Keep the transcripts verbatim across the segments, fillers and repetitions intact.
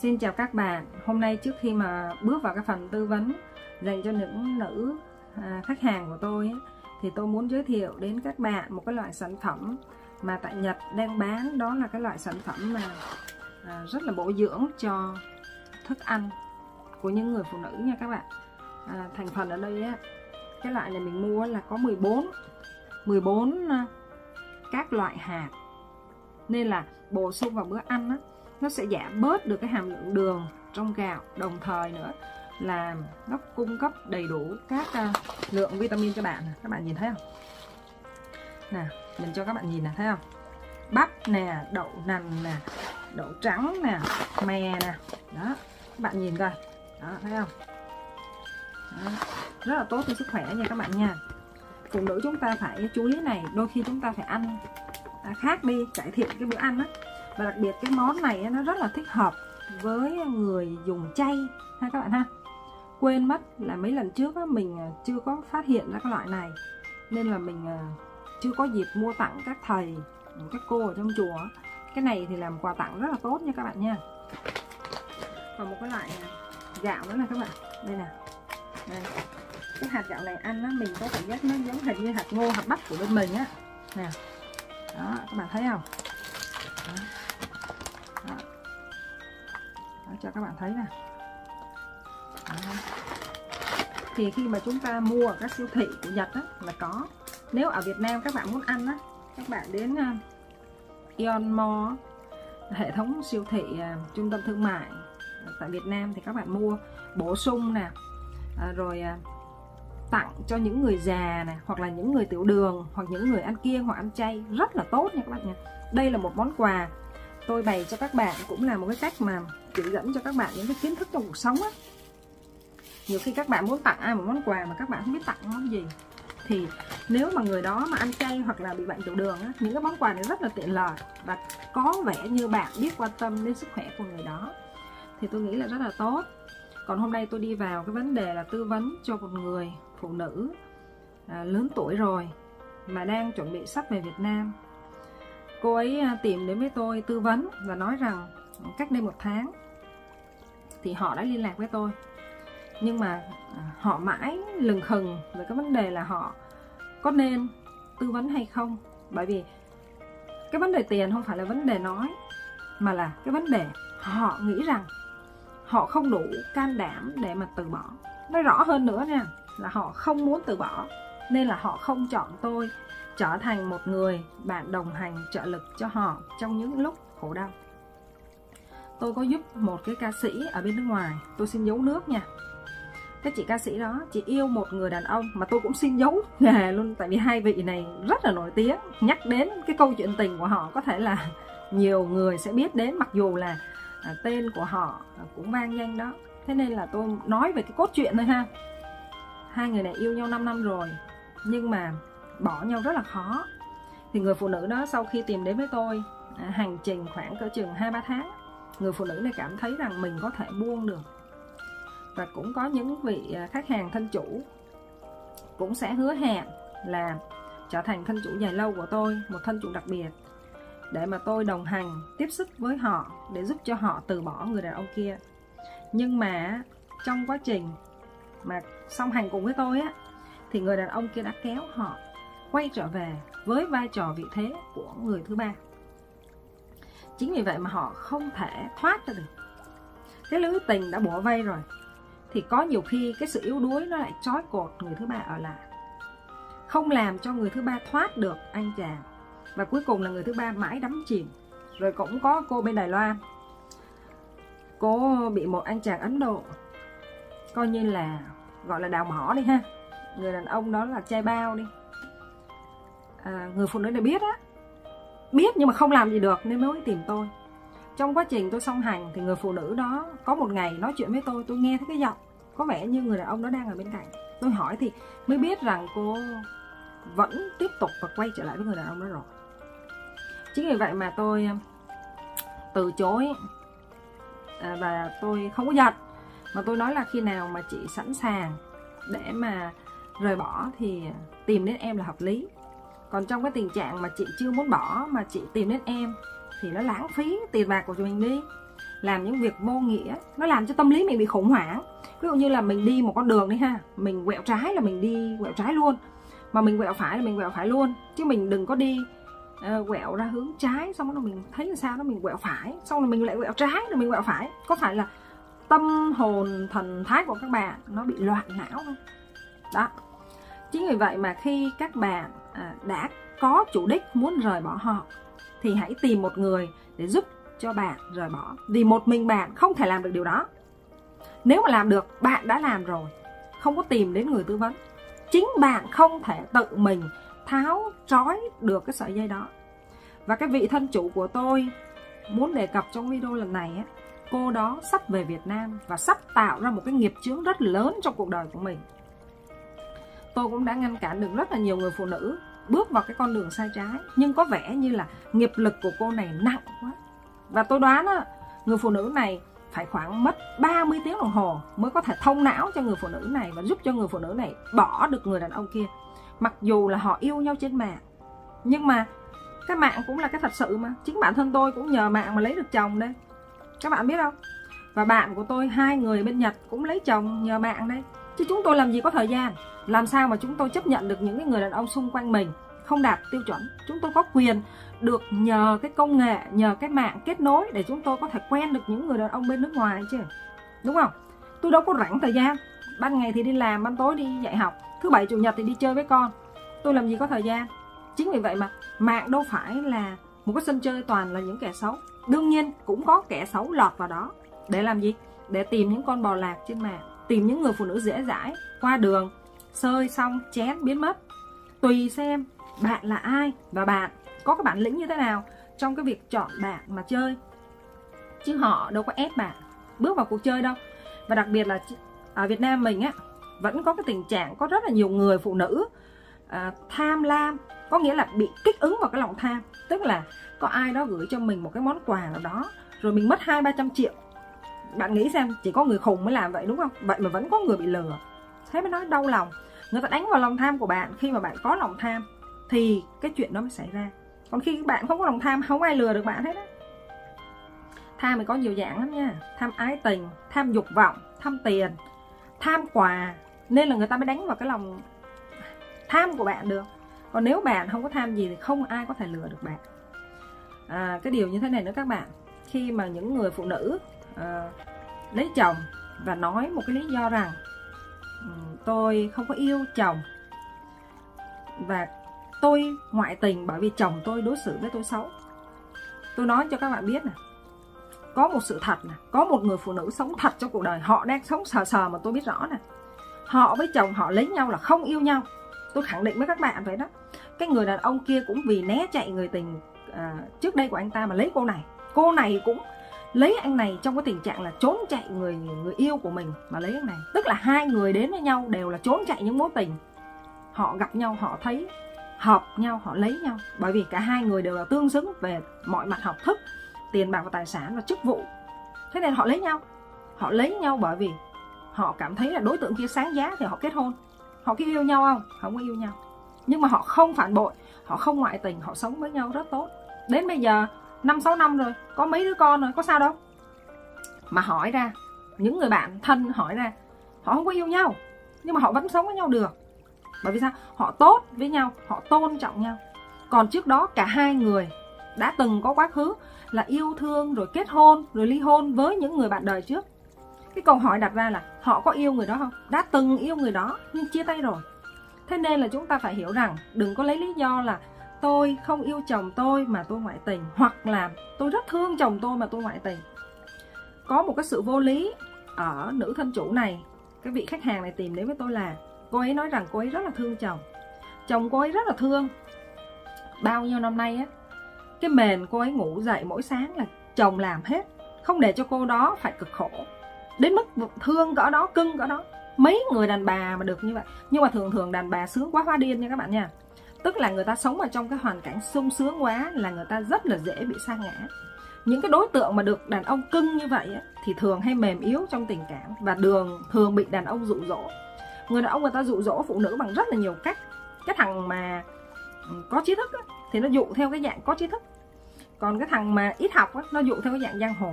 Xin chào các bạn. Hôm nay trước khi mà bước vào cái phần tư vấn dành cho những nữ à, khách hàng của tôi ấy, thì tôi muốn giới thiệu đến các bạn một cái loại sản phẩm mà tại Nhật đang bán. Đó là cái loại sản phẩm mà à, rất là bổ dưỡng cho thức ăn của những người phụ nữ nha các bạn. à, Thành phần ở đây á, cái loại này mình mua là có mười bốn mười bốn các loại hạt, nên là bổ sung vào bữa ăn á, nó sẽ giảm bớt được cái hàm lượng đường trong gạo, đồng thời nữa là nó cung cấp đầy đủ các uh, lượng vitamin cho bạn. Các bạn nhìn thấy không? Nè, mình cho các bạn nhìn nè, thấy không? Bắp nè, đậu nành nè, đậu trắng nè, mè nè, đó, các bạn nhìn coi, đó, thấy không? Đó. Rất là tốt cho sức khỏe nha các bạn nha. Phụ nữ chúng ta phải chú ý này, đôi khi chúng ta phải ăn à, khác đi, cải thiện cái bữa ăn á. Và đặc biệt cái món này nó rất là thích hợp với người dùng chay ha các bạn ha. Quên mất là mấy lần trước á, mình chưa có phát hiện ra cái loại này, nên là mình chưa có dịp mua tặng các thầy, các cô ở trong chùa. Cái này thì làm quà tặng rất là tốt nha các bạn nha. Còn một cái loại gạo nữa là các bạn, đây nè, đây. Cái hạt gạo này ăn á, mình có cảm giác nó giống hình như hạt ngô, hạt bắp của bên mình á nè, đó các bạn thấy không? Đó. Đó. Đó, cho các bạn thấy nè. Đó. Thì khi mà chúng ta mua ở các siêu thị của Nhật á, là có. Nếu ở Việt Nam các bạn muốn ăn á, các bạn đến uh, Aeon Mall, hệ thống siêu thị uh, trung tâm thương mại uh, tại Việt Nam, thì các bạn mua bổ sung nè, uh, rồi uh, tặng cho những người già nè, hoặc là những người tiểu đường, hoặc những người ăn kiêng hoặc ăn chay, rất là tốt nha các bạn nha. Đây là một món quà tôi bày cho các bạn, cũng là một cái cách mà chỉ dẫn cho các bạn những cái kiến thức trong cuộc sống á. Nhiều khi các bạn muốn tặng ai một món quà mà các bạn không biết tặng món gì, thì nếu mà người đó mà ăn chay hoặc là bị bệnh tiểu đường á, những cái món quà này rất là tiện lợi và có vẻ như bạn biết quan tâm đến sức khỏe của người đó, thì tôi nghĩ là rất là tốt. Còn hôm nay tôi đi vào cái vấn đề là tư vấn cho một người phụ nữ à, lớn tuổi rồi mà đang chuẩn bị sắp về Việt Nam. Cô ấy tìm đến với tôi tư vấn và nói rằng cách đây một tháng thì họ đã liên lạc với tôi, nhưng mà họ mãi lừng khừng về cái vấn đề là họ có nên tư vấn hay không. Bởi vì cái vấn đề tiền không phải là vấn đề nói, mà là cái vấn đề họ nghĩ rằng họ không đủ can đảm để mà từ bỏ. Nói rõ hơn nữa nha, là họ không muốn từ bỏ, nên là họ không chọn tôi trở thành một người bạn đồng hành trợ lực cho họ trong những lúc khổ đau. Tôi có giúp một cái ca sĩ ở bên nước ngoài, tôi xin giấu nước nha. Cái chị ca sĩ đó, chị yêu một người đàn ông mà tôi cũng xin giấu nghề luôn, tại vì hai vị này rất là nổi tiếng. Nhắc đến cái câu chuyện tình của họ có thể là nhiều người sẽ biết đến, mặc dù là à, tên của họ cũng vang danh đó. Thế nên là tôi nói về cái cốt truyện thôi ha. Hai người này yêu nhau năm năm rồi, nhưng mà bỏ nhau rất là khó. Thì người phụ nữ đó sau khi tìm đến với tôi, à, hành trình khoảng cỡ chừng hai ba tháng, người phụ nữ này cảm thấy rằng mình có thể buông được. Và cũng có những vị khách hàng thân chủ cũng sẽ hứa hẹn là trở thành thân chủ dài lâu của tôi, một thân chủ đặc biệt, để mà tôi đồng hành tiếp sức với họ để giúp cho họ từ bỏ người đàn ông kia. Nhưng mà trong quá trình mà song hành cùng với tôi á, thì người đàn ông kia đã kéo họ quay trở về với vai trò vị thế của người thứ ba. Chính vì vậy mà họ không thể thoát ra được. Cái lưới tình đã bủa vây rồi, thì có nhiều khi cái sự yếu đuối nó lại trói cột người thứ ba ở lại, không làm cho người thứ ba thoát được anh chàng. Và cuối cùng là người thứ ba mãi đắm chìm. Rồi cũng có cô bên Đài Loan, cô bị một anh chàng Ấn Độ coi như là gọi là đào mỏ đi ha. Người đàn ông đó là trai bao đi. à, Người phụ nữ này biết á, biết nhưng mà không làm gì được nên mới tìm tôi. Trong quá trình tôi song hành thì người phụ nữ đó có một ngày nói chuyện với tôi, tôi nghe thấy cái giọng có vẻ như người đàn ông đó đang ở bên cạnh. Tôi hỏi thì mới biết rằng cô vẫn tiếp tục và quay trở lại với người đàn ông đó rồi. Chính vì vậy mà tôi từ chối, à, và tôi không có giận, mà tôi nói là khi nào mà chị sẵn sàng để mà rời bỏ thì tìm đến em là hợp lý. Còn trong cái tình trạng mà chị chưa muốn bỏ mà chị tìm đến em thì nó lãng phí tiền bạc của mình đi. làm những việc vô nghĩa, nó làm cho tâm lý mình bị khủng hoảng. Ví dụ như là mình đi một con đường đi ha, mình quẹo trái là mình đi quẹo trái luôn, mà mình quẹo phải là mình quẹo phải luôn, chứ mình đừng có đi uh, quẹo ra hướng trái, xong rồi mình thấy là sao đó mình quẹo phải, xong rồi mình lại quẹo trái rồi mình quẹo phải. Có phải là tâm hồn thần thái của các bạn nó bị loạn não không? Đó. Chính vì vậy mà khi các bạn à, đã có chủ đích muốn rời bỏ họ, thì hãy tìm một người để giúp cho bạn rời bỏ. Vì một mình bạn không thể làm được điều đó. Nếu mà làm được, bạn đã làm rồi, không có tìm đến người tư vấn. Chính bạn không thể tự mình tháo trói được cái sợi dây đó. Và cái vị thân chủ của tôi muốn đề cập trong video lần này á, cô đó sắp về Việt Nam và sắp tạo ra một cái nghiệp chướng rất lớn trong cuộc đời của mình. Tôi cũng đã ngăn cản được rất là nhiều người phụ nữ bước vào cái con đường sai trái, nhưng có vẻ như là nghiệp lực của cô này nặng quá. Và tôi đoán á, người phụ nữ này phải khoảng mất ba mươi tiếng đồng hồ mới có thể thông não cho người phụ nữ này và giúp cho người phụ nữ này bỏ được người đàn ông kia. Mặc dù là họ yêu nhau trên mạng, nhưng mà cái mạng cũng là cái thật sự mà. Chính bản thân tôi cũng nhờ mạng mà lấy được chồng đây, các bạn biết không? Và bạn của tôi, hai người bên Nhật cũng lấy chồng nhờ mạng đây. Chứ chúng tôi làm gì có thời gian. Làm sao mà chúng tôi chấp nhận được những cái người đàn ông xung quanh mình không đạt tiêu chuẩn. Chúng tôi có quyền được nhờ cái công nghệ, nhờ cái mạng kết nối để chúng tôi có thể quen được những người đàn ông bên nước ngoài chứ, đúng không? Tôi đâu có rảnh thời gian. Ban ngày thì đi làm, ban tối đi dạy học, thứ bảy chủ nhật thì đi chơi với con. Tôi làm gì có thời gian. Chính vì vậy mà mạng đâu phải là một cái sân chơi toàn là những kẻ xấu. Đương nhiên cũng có kẻ xấu lọt vào đó. Để làm gì? Để tìm những con bò lạc trên mạng, tìm những người phụ nữ dễ dãi qua đường, sơi xong chén biến mất. Tùy xem bạn là ai và bạn có cái bản lĩnh như thế nào trong cái việc chọn bạn mà chơi. Chứ họ đâu có ép bạn bước vào cuộc chơi đâu. Và đặc biệt là ở Việt Nam mình á, vẫn có cái tình trạng có rất là nhiều người phụ nữ à, tham lam, có nghĩa là bị kích ứng vào cái lòng tham. Tức là có ai đó gửi cho mình một cái món quà nào đó, rồi mình mất hai ba trăm triệu. Bạn nghĩ xem, chỉ có người khùng mới làm vậy đúng không? Vậy mà vẫn có người bị lừa. Thế mới nói đau lòng. Người ta đánh vào lòng tham của bạn. Khi mà bạn có lòng tham thì cái chuyện đó mới xảy ra. Còn khi bạn không có lòng tham, không ai lừa được bạn hết á. Tham thì có nhiều dạng lắm nha. Tham ái tình, tham dục vọng, tham tiền, tham quà. Nên là người ta mới đánh vào cái lòng tham của bạn được. Còn nếu bạn không có tham gì thì không ai có thể lừa được bạn. À, cái điều như thế này nữa các bạn. Khi mà những người phụ nữ à, lấy chồng và nói một cái lý do rằng um, tôi không có yêu chồng và tôi ngoại tình bởi vì chồng tôi đối xử với tôi xấu. Tôi nói cho các bạn biết nè, có một sự thật nè, có một người phụ nữ sống thật trong cuộc đời. Họ đang sống sờ sờ mà tôi biết rõ nè. Họ với chồng họ lấy nhau là không yêu nhau. Tôi khẳng định với các bạn vậy đó. Cái người đàn ông kia cũng vì né chạy người tình à, trước đây của anh ta mà lấy cô này. Cô này cũng lấy anh này trong cái tình trạng là trốn chạy người người yêu của mình mà lấy anh này. Tức là hai người đến với nhau đều là trốn chạy những mối tình. Họ gặp nhau, họ thấy hợp nhau, họ lấy nhau. Bởi vì cả hai người đều là tương xứng về mọi mặt học thức, tiền bạc và tài sản và chức vụ. Thế nên họ lấy nhau. Họ lấy nhau bởi vì họ cảm thấy là đối tượng kia sáng giá thì họ kết hôn. Họ có yêu nhau không? Không có yêu nhau. Nhưng mà họ không phản bội, họ không ngoại tình, họ sống với nhau rất tốt. Đến bây giờ năm sáu năm rồi, có mấy đứa con rồi, có sao đâu. Mà hỏi ra, những người bạn thân hỏi ra, họ không có yêu nhau, nhưng mà họ vẫn sống với nhau được. Bởi vì sao? Họ tốt với nhau, họ tôn trọng nhau. Còn trước đó cả hai người đã từng có quá khứ là yêu thương, rồi kết hôn, rồi ly hôn với những người bạn đời trước. Cái câu hỏi đặt ra là họ có yêu người đó không? Đã từng yêu người đó nhưng chia tay rồi. Thế nên là chúng ta phải hiểu rằng đừng có lấy lý do là tôi không yêu chồng tôi mà tôi ngoại tình, hoặc là tôi rất thương chồng tôi mà tôi ngoại tình. Có một cái sự vô lý ở nữ thân chủ này. Cái vị khách hàng này tìm đến với tôi là cô ấy nói rằng cô ấy rất là thương chồng. Chồng cô ấy rất là thương. Bao nhiêu năm nay á, cái mền cô ấy ngủ dậy mỗi sáng là chồng làm hết, không để cho cô đó phải cực khổ. Đến mức thương cỡ đó, cưng cỡ đó. Mấy người đàn bà mà được như vậy. Nhưng mà thường thường đàn bà sướng quá hoa điên nha các bạn nha. Tức là người ta sống ở trong cái hoàn cảnh sung sướng quá là người ta rất là dễ bị sa ngã. Những cái đối tượng mà được đàn ông cưng như vậy á, thì thường hay mềm yếu trong tình cảm và đường thường bị đàn ông dụ dỗ. Người đàn ông người ta dụ dỗ phụ nữ bằng rất là nhiều cách. Cái thằng mà có trí thức á, thì nó dụ theo cái dạng có trí thức. Còn cái thằng mà ít học á, nó dụ theo cái dạng giang hồ.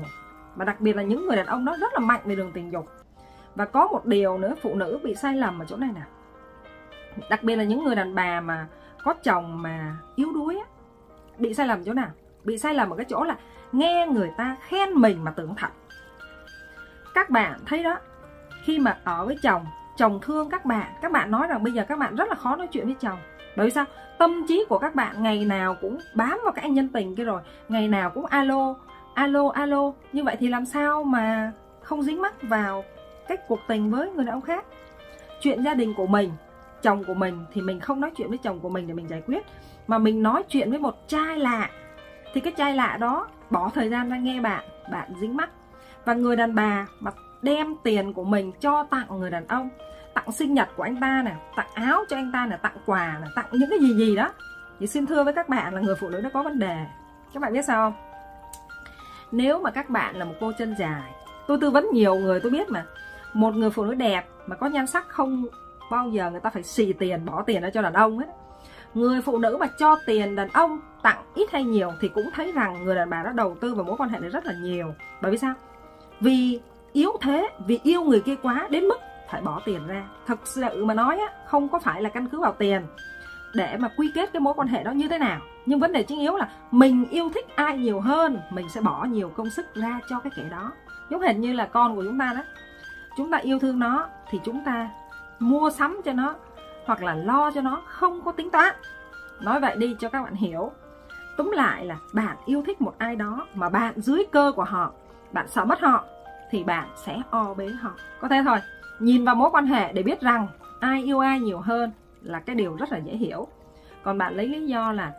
Và đặc biệt là những người đàn ông đó rất là mạnh về đường tình dục. Và có một điều nữa, phụ nữ bị sai lầm ở chỗ này nè. Đặc biệt là những người đàn bà mà có chồng mà yếu đuối á, bị sai lầm chỗ nào? Bị sai lầm ở cái chỗ là nghe người ta khen mình mà tưởng thật. Các bạn thấy đó, khi mà ở với chồng, chồng thương các bạn, các bạn nói rằng bây giờ các bạn rất là khó nói chuyện với chồng. Bởi vì sao? Tâm trí của các bạn ngày nào cũng bám vào cái anh nhân tình kia rồi, ngày nào cũng alo, alo, alo. Như vậy thì làm sao mà không dính mắc vào cái cuộc tình với người đàn ông khác? Chuyện gia đình của mình, chồng của mình thì mình không nói chuyện với chồng của mình để mình giải quyết, mà mình nói chuyện với một trai lạ. Thì cái trai lạ đó bỏ thời gian ra nghe bạn, bạn dính mắc. Và người đàn bà mà đem tiền của mình cho tặng người đàn ông, tặng sinh nhật của anh ta nè, tặng áo cho anh ta nè, tặng quà nè, tặng những cái gì gì đó, thì xin thưa với các bạn là người phụ nữ đó có vấn đề. Các bạn biết sao không? Nếu mà các bạn là một cô chân dài, tôi tư vấn nhiều người tôi biết mà, một người phụ nữ đẹp mà có nhan sắc không bao giờ người ta phải xì tiền, bỏ tiền ra cho đàn ông ấy. Người phụ nữ mà cho tiền đàn ông, tặng ít hay nhiều thì cũng thấy rằng người đàn bà đó đầu tư vào mối quan hệ này rất là nhiều. Bởi vì sao? Vì yếu thế, vì yêu người kia quá đến mức phải bỏ tiền ra. Thật sự mà nói á, không có phải là căn cứ vào tiền để mà quy kết cái mối quan hệ đó như thế nào. Nhưng vấn đề chính yếu là mình yêu thích ai nhiều hơn, mình sẽ bỏ nhiều công sức ra cho cái kẻ đó. Giống hệt như là con của chúng ta đó, chúng ta yêu thương nó thì chúng ta mua sắm cho nó hoặc là lo cho nó, không có tính toán. Nói vậy đi cho các bạn hiểu. Túm lại là bạn yêu thích một ai đó mà bạn dưới cơ của họ, bạn sợ mất họ, thì bạn sẽ o bế họ. Có thế thôi. Nhìn vào mối quan hệ để biết rằng ai yêu ai nhiều hơn là cái điều rất là dễ hiểu. Còn bạn lấy lý do là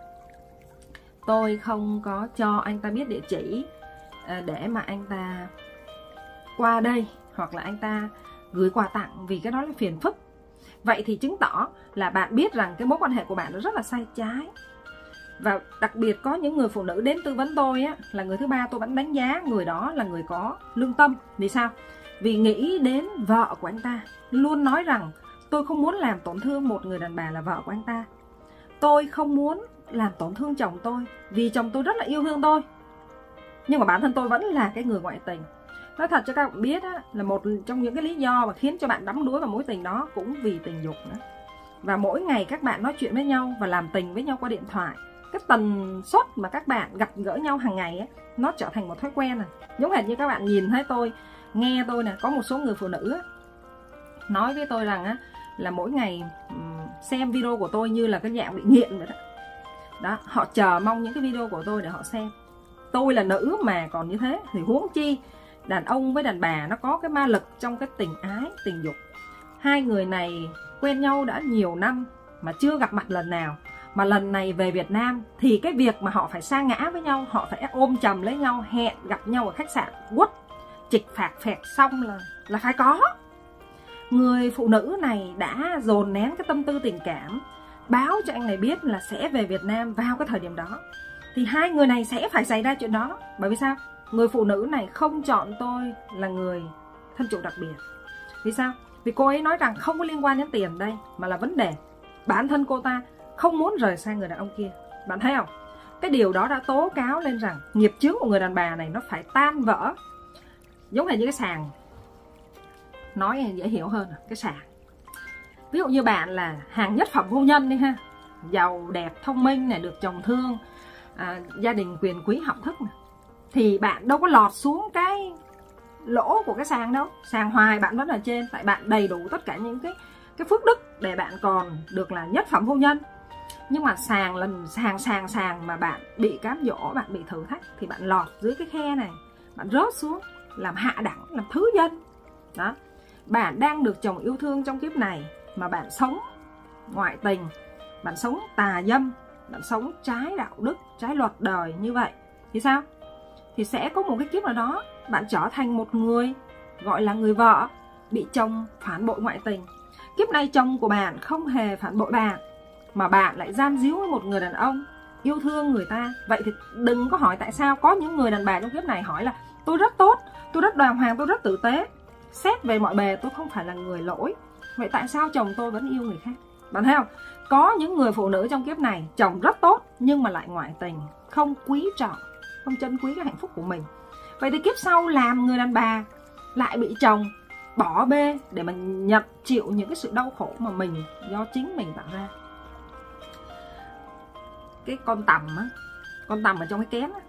tôi không có cho anh ta biết địa chỉ để mà anh ta qua đây, hoặc là anh ta gửi quà tặng, vì cái đó là phiền phức. Vậy thì chứng tỏ là bạn biết rằng cái mối quan hệ của bạn nó rất là sai trái. Và đặc biệt có những người phụ nữ đến tư vấn tôi á, là người thứ ba tôi vẫn đánh giá người đó là người có lương tâm. Vì sao? Vì nghĩ đến vợ của anh ta, luôn nói rằng tôi không muốn làm tổn thương một người đàn bà là vợ của anh ta. Tôi không muốn làm tổn thương chồng tôi, vì chồng tôi rất là yêu thương tôi. Nhưng mà bản thân tôi vẫn là cái người ngoại tình. Nói thật cho các bạn biết á, là một trong những cái lý do mà khiến cho bạn đắm đuối vào mối tình đó cũng vì tình dục nữa. Và mỗi ngày các bạn nói chuyện với nhau và làm tình với nhau qua điện thoại, cái tần suất mà các bạn gặp gỡ nhau hàng ngày ấy, nó trở thành một thói quen này. Giống hệt như các bạn nhìn thấy tôi, nghe tôi nè, có một số người phụ nữ á, nói với tôi rằng á, là mỗi ngày um, xem video của tôi như là cái dạng bị nghiện vậy đó. Đó, họ chờ mong những cái video của tôi để họ xem. Tôi là nữ mà còn như thế thì huống chi đàn ông với đàn bà nó có cái ma lực trong cái tình ái, tình dục. Hai người này quen nhau đã nhiều năm mà chưa gặp mặt lần nào, mà lần này về Việt Nam thì cái việc mà họ phải sa ngã với nhau, họ phải ôm chầm lấy nhau, hẹn gặp nhau ở khách sạn, quất chịch phạt phẹt xong là là phải có. Người phụ nữ này đã dồn nén cái tâm tư tình cảm, báo cho anh này biết là sẽ về Việt Nam vào cái thời điểm đó, thì hai người này sẽ phải xảy ra chuyện đó. Bởi vì sao? Người phụ nữ này không chọn tôi là người thân chủ đặc biệt. Vì sao? Vì cô ấy nói rằng không có liên quan đến tiền đây, mà là vấn đề bản thân cô ta không muốn rời xa người đàn ông kia. Bạn thấy không? Cái điều đó đã tố cáo lên rằng nghiệp chướng của người đàn bà này nó phải tan vỡ. Giống như cái sàn, nói dễ hiểu hơn, cái sàn. Ví dụ như bạn là hàng nhất phẩm phu nhân đi ha, giàu đẹp, thông minh này, được chồng thương, à, gia đình quyền quý học thức này, thì bạn đâu có lọt xuống cái lỗ của cái sàn đâu. Sàn hoài bạn vẫn ở trên, tại bạn đầy đủ tất cả những cái cái phước đức để bạn còn được là nhất phẩm phu nhân. Nhưng mà sàng lần sàng sàng sàng mà bạn bị cám dỗ, bạn bị thử thách, thì bạn lọt dưới cái khe này, bạn rớt xuống làm hạ đẳng, làm thứ dân đó. Bạn đang được chồng yêu thương trong kiếp này mà bạn sống ngoại tình, bạn sống tà dâm, bạn sống trái đạo đức, trái luật đời như vậy thì sao? Thì sẽ có một cái kiếp nào đó bạn trở thành một người gọi là người vợ bị chồng phản bội ngoại tình. Kiếp này chồng của bạn không hề phản bội bạn, mà bạn lại gian díu với một người đàn ông yêu thương người ta. Vậy thì đừng có hỏi tại sao có những người đàn bà trong kiếp này hỏi là tôi rất tốt, tôi rất đàng hoàng, tôi rất tử tế, xét về mọi bề tôi không phải là người lỗi, vậy tại sao chồng tôi vẫn yêu người khác? Bạn thấy không? Có những người phụ nữ trong kiếp này chồng rất tốt nhưng mà lại ngoại tình, không quý trọng, không trân quý cái hạnh phúc của mình. Vậy thì kiếp sau làm người đàn bà lại bị chồng bỏ bê để mà nhận chịu những cái sự đau khổ mà mình do chính mình tạo ra. Cái con tằm á, con tằm ở trong cái kén á,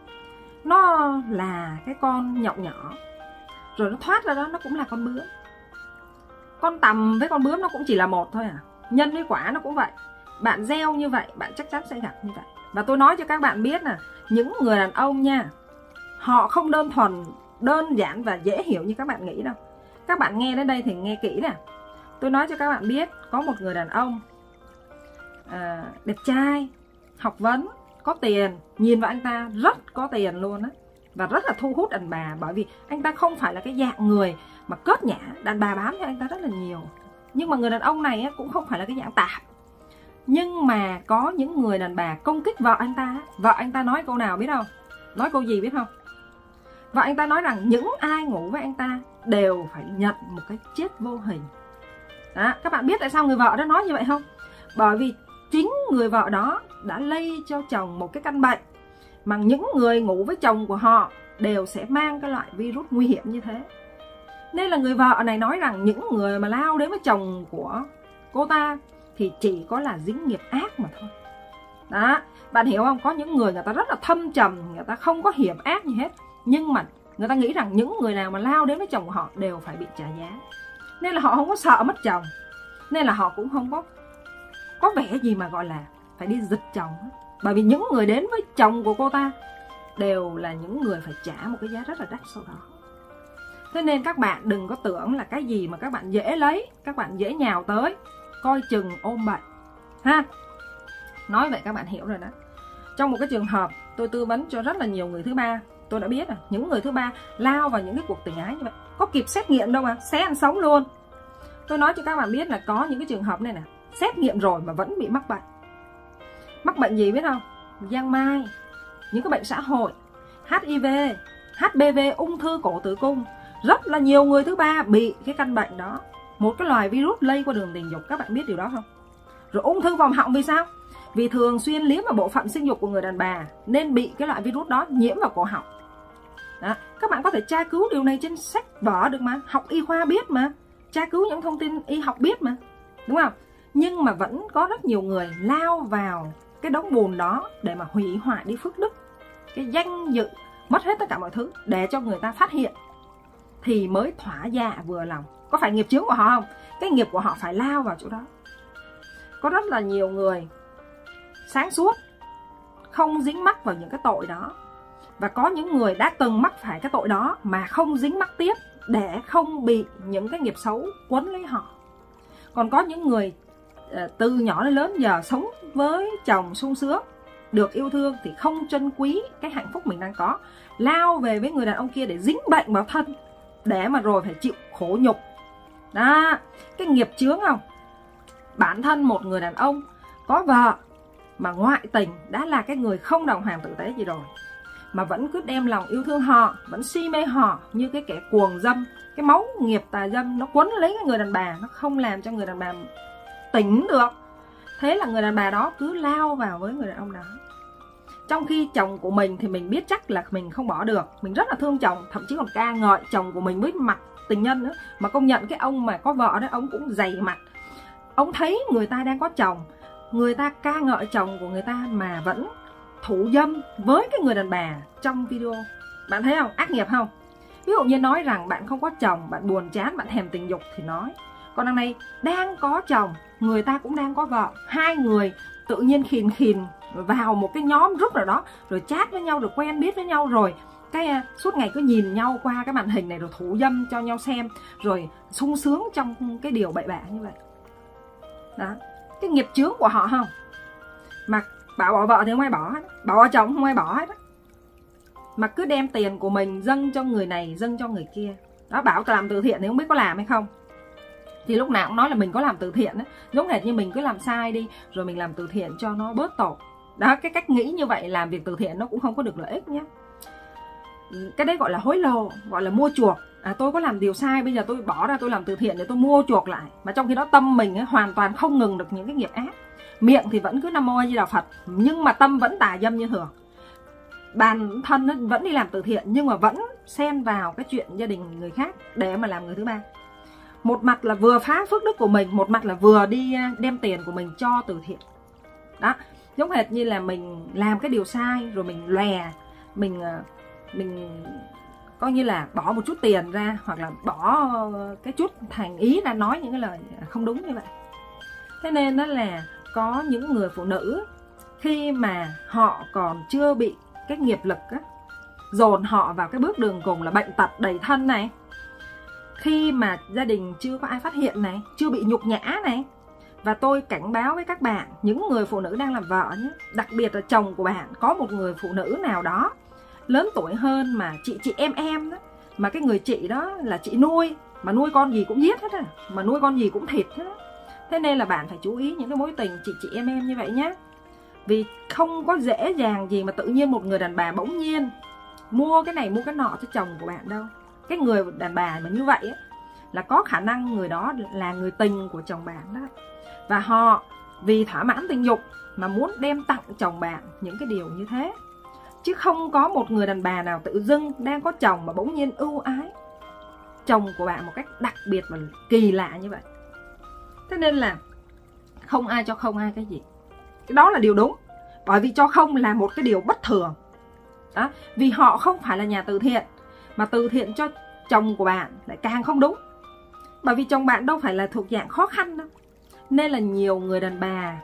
nó là cái con nhộng nhỏ, rồi nó thoát ra đó nó cũng là con bướm. Con tằm với con bướm nó cũng chỉ là một thôi à. Nhân với quả nó cũng vậy. Bạn gieo như vậy, bạn chắc chắn sẽ gặp như vậy. Và tôi nói cho các bạn biết là những người đàn ông nha, họ không đơn thuần, đơn giản và dễ hiểu như các bạn nghĩ đâu. Các bạn nghe đến đây thì nghe kỹ nè. Tôi nói cho các bạn biết, có một người đàn ông à, đẹp trai, học vấn, có tiền. Nhìn vào anh ta rất có tiền luôn á, và rất là thu hút đàn bà. Bởi vì anh ta không phải là cái dạng người mà cớt nhã, đàn bà bám cho anh ta rất là nhiều. Nhưng mà người đàn ông này á, cũng không phải là cái dạng tạp. Nhưng mà có những người đàn bà công kích vợ anh ta. Vợ anh ta nói câu nào biết không? Nói câu gì biết không? Vợ anh ta nói rằng những ai ngủ với anh ta đều phải nhận một cái chết vô hình. Đó, các bạn biết tại sao người vợ đó nói như vậy không? Bởi vì chính người vợ đó đã lây cho chồng một cái căn bệnh mà những người ngủ với chồng của họ đều sẽ mang cái loại virus nguy hiểm như thế. Nên là người vợ này nói rằng những người mà lao đến với chồng của cô ta thì chỉ có là dính nghiệp ác mà thôi. Đó, bạn hiểu không? Có những người người ta rất là thâm trầm, người ta không có hiểm ác gì hết, nhưng mà người ta nghĩ rằng những người nào mà lao đến với chồng của họ đều phải bị trả giá. Nên là họ không có sợ mất chồng. Nên là họ cũng không có có vẻ gì mà gọi là phải đi giật chồng. Bởi vì những người đến với chồng của cô ta đều là những người phải trả một cái giá rất là đắt sau đó. Thế nên các bạn đừng có tưởng là cái gì mà các bạn dễ lấy, các bạn dễ nhào tới, coi chừng ôm bệnh ha. Nói vậy các bạn hiểu rồi đó. Trong một cái trường hợp tôi tư vấn cho rất là nhiều người thứ ba, tôi đã biết là những người thứ ba lao vào những cái cuộc tình ái như vậy, có kịp xét nghiệm đâu mà xé ăn sống luôn. Tôi nói cho các bạn biết là có những cái trường hợp này nè, xét nghiệm rồi mà vẫn bị mắc bệnh. Mắc bệnh gì biết không? Giang mai, những cái bệnh xã hội, hát i vê, hát pê vê, ung thư cổ tử cung. Rất là nhiều người thứ ba bị cái căn bệnh đó, một cái loài virus lây qua đường tình dục. Các bạn biết điều đó không? Rồi ung thư vòm họng vì sao? Vì thường xuyên liếm vào bộ phận sinh dục của người đàn bà nên bị cái loại virus đó nhiễm vào cổ họng. Đó. Các bạn có thể tra cứu điều này trên sách vở được mà, học y khoa biết mà, tra cứu những thông tin y học biết mà, đúng không? Nhưng mà vẫn có rất nhiều người lao vào cái đống bùn đó để mà hủy hoại đi phước đức, cái danh dự, mất hết tất cả mọi thứ để cho người ta phát hiện thì mới thỏa dạ vừa lòng. Có phải nghiệp chướng của họ không? Cái nghiệp của họ phải lao vào chỗ đó. Có rất là nhiều người sáng suốt, không dính mắc vào những cái tội đó. Và có những người đã từng mắc phải cái tội đó mà không dính mắc tiếp để không bị những cái nghiệp xấu quấn lấy họ. Còn có những người từ nhỏ đến lớn giờ sống với chồng sung sướng, được yêu thương thì không trân quý cái hạnh phúc mình đang có, lao về với người đàn ông kia để dính bệnh vào thân, để mà rồi phải chịu khổ nhục. Đó, cái nghiệp chướng không? Bản thân một người đàn ông có vợ mà ngoại tình đã là cái người không đồng hàng tử tế gì rồi, mà vẫn cứ đem lòng yêu thương họ, vẫn si mê họ như cái kẻ cuồng dâm. Cái máu nghiệp tà dâm nó quấn lấy cái người đàn bà, nó không làm cho người đàn bà tỉnh được. Thế là người đàn bà đó cứ lao vào với người đàn ông đó. Trong khi chồng của mình thì mình biết chắc là mình không bỏ được, mình rất là thương chồng, thậm chí còn ca ngợi chồng của mình với mặt tình nhân nữa. Mà công nhận cái ông mà có vợ đó, ông cũng dày mặt. Ông thấy người ta đang có chồng, người ta ca ngợi chồng của người ta mà vẫn thủ dâm với cái người đàn bà trong video. Bạn thấy không? Ác nghiệp không? Ví dụ như nói rằng bạn không có chồng, bạn buồn chán, bạn thèm tình dục thì nói. Còn đằng này đang có chồng, người ta cũng đang có vợ, hai người tự nhiên khìn khìn vào một cái nhóm group nào đó, rồi chat với nhau, rồi quen biết với nhau, rồi cái uh, suốt ngày cứ nhìn nhau qua cái màn hình này, rồi thủ dâm cho nhau xem, rồi sung sướng trong cái điều bậy bạ như vậy. Đó, cái nghiệp chướng của họ không? Mà bảo bỏ vợ thì không ai bỏ hết, bảo bỏ chồng không ai bỏ hết, mà cứ đem tiền của mình dâng cho người này, dâng cho người kia. Đó, bảo làm từ thiện thì không biết có làm hay không. Thì lúc nào cũng nói là mình có làm từ thiện ấy. Giống hệt như mình cứ làm sai đi, rồi mình làm từ thiện cho nó bớt tội. Đó, cái cách nghĩ như vậy làm việc từ thiện nó cũng không có được lợi ích nhé. Cái đấy gọi là hối lộ, gọi là mua chuộc. À, tôi có làm điều sai, bây giờ tôi bỏ ra tôi làm từ thiện để tôi mua chuộc lại. Mà trong khi đó tâm mình ấy, hoàn toàn không ngừng được những cái nghiệp ác. Miệng thì vẫn cứ Nam Mô A Di Đà Phật, nhưng mà tâm vẫn tà dâm như thường. Bản thân vẫn đi làm từ thiện nhưng mà vẫn xen vào cái chuyện gia đình người khác để mà làm người thứ ba. Một mặt là vừa phá phước đức của mình, một mặt là vừa đi đem tiền của mình cho từ thiện. Đó, giống hệt như là mình làm cái điều sai rồi mình lòe, mình mình coi như là bỏ một chút tiền ra, hoặc là bỏ cái chút thành ý ra nói những cái lời không đúng như vậy. Thế nên đó là có những người phụ nữ khi mà họ còn chưa bị cái nghiệp lực á, dồn họ vào cái bước đường cùng là bệnh tật đầy thân này, khi mà gia đình chưa có ai phát hiện này, chưa bị nhục nhã này. Và tôi cảnh báo với các bạn, những người phụ nữ đang làm vợ nhé, đặc biệt là chồng của bạn có một người phụ nữ nào đó lớn tuổi hơn mà chị chị em em đó, mà cái người chị đó là chị nuôi, mà nuôi con gì cũng giết hết á, mà nuôi con gì cũng thịt hết á. Thế nên là bạn phải chú ý những cái mối tình chị chị em em như vậy nhé. Vì không có dễ dàng gì mà tự nhiên một người đàn bà bỗng nhiên mua cái này mua cái nọ cho chồng của bạn đâu. Cái người đàn bà mà như vậy á, là có khả năng người đó là người tình của chồng bạn đó. Và họ vì thỏa mãn tình dục mà muốn đem tặng chồng bạn những cái điều như thế. Chứ không có một người đàn bà nào tự dưng đang có chồng mà bỗng nhiên ưu ái chồng của bạn một cách đặc biệt và kỳ lạ như vậy. Thế nên là không ai cho không ai cái gì. Cái đó là điều đúng. Bởi vì cho không là một cái điều bất thường đó. Vì họ không phải là nhà từ thiện, mà từ thiện cho chồng của bạn lại càng không đúng. Bởi vì chồng bạn đâu phải là thuộc dạng khó khăn đâu. Nên là nhiều người đàn bà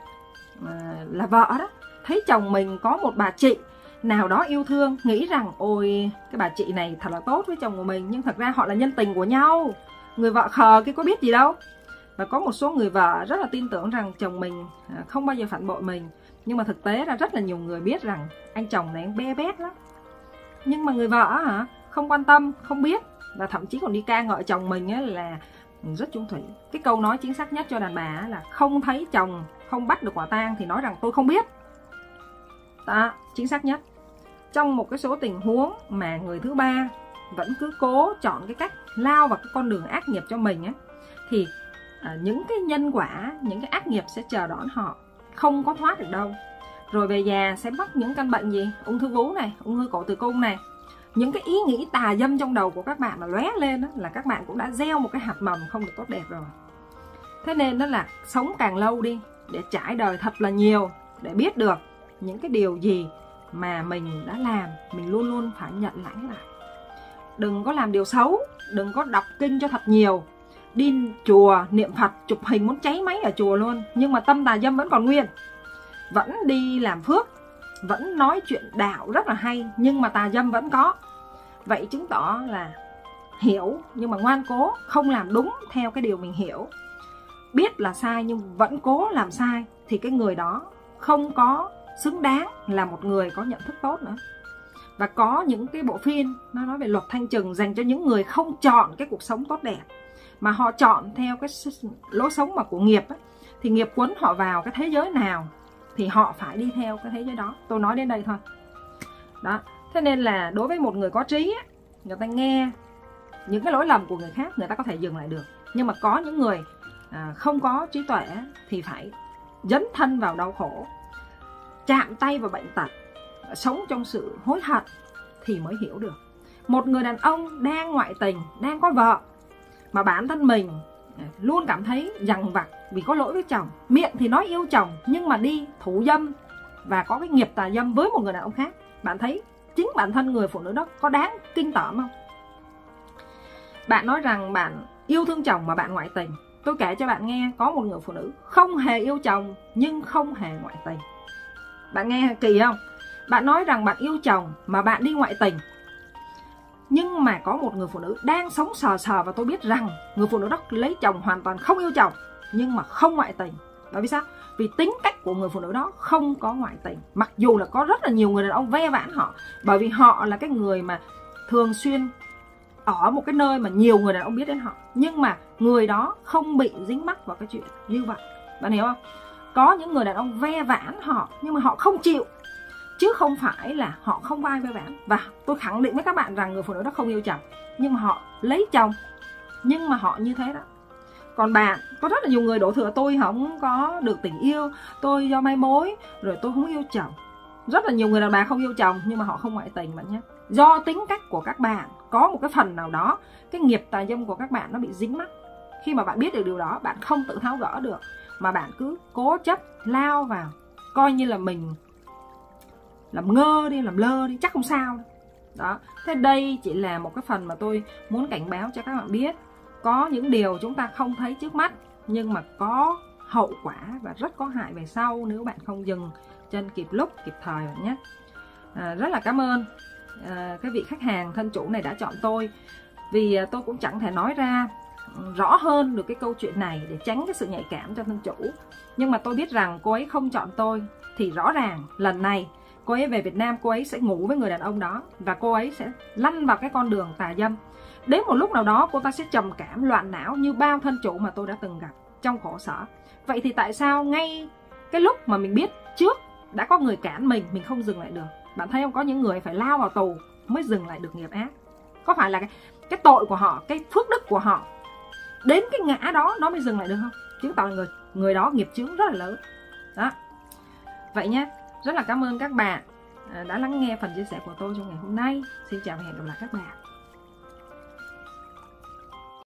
là vợ đó, thấy chồng mình có một bà chị nào đó yêu thương, nghĩ rằng ôi cái bà chị này thật là tốt với chồng của mình. Nhưng thật ra họ là nhân tình của nhau. Người vợ khờ cái có biết gì đâu. Và có một số người vợ rất là tin tưởng rằng chồng mình không bao giờ phản bội mình. Nhưng mà thực tế là rất là nhiều người biết rằng anh chồng này anh be bét lắm. Nhưng mà người vợ hả, không quan tâm, không biết. Và thậm chí còn đi ca ngợi chồng mình ấy là rất chung thủy. Cái câu nói chính xác nhất cho đàn bà là không thấy chồng, không bắt được quả tang thì nói rằng tôi không biết. Đó, chính xác nhất. Trong một cái số tình huống mà người thứ ba vẫn cứ cố chọn cái cách lao vào cái con đường ác nghiệp cho mình ấy, thì à, những cái nhân quả, những cái ác nghiệp sẽ chờ đón họ, không có thoát được đâu. Rồi về già sẽ mắc những căn bệnh gì? Ung thư vú này, ung thư cổ tử cung này. Những cái ý nghĩ tà dâm trong đầu của các bạn mà lóe lên đó, là các bạn cũng đã gieo một cái hạt mầm không được tốt đẹp rồi. Thế nên đó là sống càng lâu đi, để trải đời thật là nhiều, để biết được những cái điều gì mà mình đã làm, mình luôn luôn phải nhận lãnh lại. Đừng có làm điều xấu, đừng có đọc kinh cho thật nhiều, đi chùa niệm Phật chụp hình muốn cháy máy ở chùa luôn, nhưng mà tâm tà dâm vẫn còn nguyên. Vẫn đi làm phước, vẫn nói chuyện đạo rất là hay, nhưng mà tà dâm vẫn có. Vậy chứng tỏ là hiểu nhưng mà ngoan cố, không làm đúng theo cái điều mình hiểu. Biết là sai nhưng vẫn cố làm sai, thì cái người đó không có xứng đáng là một người có nhận thức tốt nữa. Và có những cái bộ phim nó nói về luật thanh trừng dành cho những người không chọn cái cuộc sống tốt đẹp, mà họ chọn theo cái lối sống mà của nghiệp ấy, thì nghiệp quấn họ vào cái thế giới nào thì họ phải đi theo cái thế giới đó. Tôi nói đến đây thôi. Đó. Thế nên là đối với một người có trí ấy, người ta nghe những cái lỗi lầm của người khác, người ta có thể dừng lại được. Nhưng mà có những người à, không có trí tuệ thì phải dấn thân vào đau khổ, chạm tay vào bệnh tật, sống trong sự hối hận thì mới hiểu được. Một người đàn ông đang ngoại tình, đang có vợ, mà bản thân mình luôn cảm thấy dằn vặt vì có lỗi với chồng, miệng thì nói yêu chồng nhưng mà đi thủ dâm và có cái nghiệp tà dâm với một người đàn ông khác, bạn thấy chính bản thân người phụ nữ đó có đáng kinh tởm không? Bạn nói rằng bạn yêu thương chồng mà bạn ngoại tình. Tôi kể cho bạn nghe, có một người phụ nữ không hề yêu chồng nhưng không hề ngoại tình. Bạn nghe kỳ không? Bạn nói rằng bạn yêu chồng mà bạn đi ngoại tình. Nhưng mà có một người phụ nữ đang sống sờ sờ, và tôi biết rằng người phụ nữ đó lấy chồng hoàn toàn không yêu chồng nhưng mà không ngoại tình. Bởi vì sao? Vì tính cách của người phụ nữ đó không có ngoại tình. Mặc dù là có rất là nhiều người đàn ông ve vãn họ, bởi vì họ là cái người mà thường xuyên ở một cái nơi mà nhiều người đàn ông biết đến họ, nhưng mà người đó không bị dính mắc vào cái chuyện như vậy. Bạn hiểu không? Có những người đàn ông ve vãn họ nhưng mà họ không chịu, chứ không phải là họ không có ai ve vãn. Và tôi khẳng định với các bạn rằng người phụ nữ đó không yêu chồng, nhưng mà họ lấy chồng, nhưng mà họ như thế đó. Còn bạn, có rất là nhiều người đổ thừa tôi không có được tình yêu, tôi do mai mối, rồi tôi không yêu chồng. Rất là nhiều người đàn bà không yêu chồng nhưng mà họ không ngoại tình bạn nhé. Do tính cách của các bạn có một cái phần nào đó cái nghiệp tà dâm của các bạn nó bị dính mắc. Khi mà bạn biết được điều đó, bạn không tự tháo gỡ được, mà bạn cứ cố chấp lao vào, coi như là mình làm ngơ đi, làm lơ đi, chắc không sao đâu. Đó, thế đây chỉ là một cái phần mà tôi muốn cảnh báo cho các bạn biết. Có những điều chúng ta không thấy trước mắt, nhưng mà có hậu quả và rất có hại về sau nếu bạn không dừng chân kịp lúc, kịp thời bạn nhé. À, rất là cảm ơn à, cái vị khách hàng thân chủ này đã chọn tôi, vì à, tôi cũng chẳng thể nói ra rõ hơn được cái câu chuyện này để tránh cái sự nhạy cảm cho thân chủ. Nhưng mà tôi biết rằng cô ấy không chọn tôi thì rõ ràng lần này cô ấy về Việt Nam, cô ấy sẽ ngủ với người đàn ông đó và cô ấy sẽ lăn vào cái con đường tà dâm. Đến một lúc nào đó cô ta sẽ trầm cảm, loạn não như bao thân chủ mà tôi đã từng gặp trong khổ sở. Vậy thì tại sao ngay cái lúc mà mình biết trước đã có người cản mình, mình không dừng lại được? Bạn thấy không, có những người phải lao vào tù mới dừng lại được nghiệp ác. Có phải là cái, cái tội của họ, cái phước đức của họ đến cái ngã đó nó mới dừng lại được không? Chứng tỏ là người, người đó nghiệp chướng rất là lớn. Đó. Vậy nhé, rất là cảm ơn các bạn đã lắng nghe phần chia sẻ của tôi trong ngày hôm nay. Xin chào và hẹn gặp lại các bạn.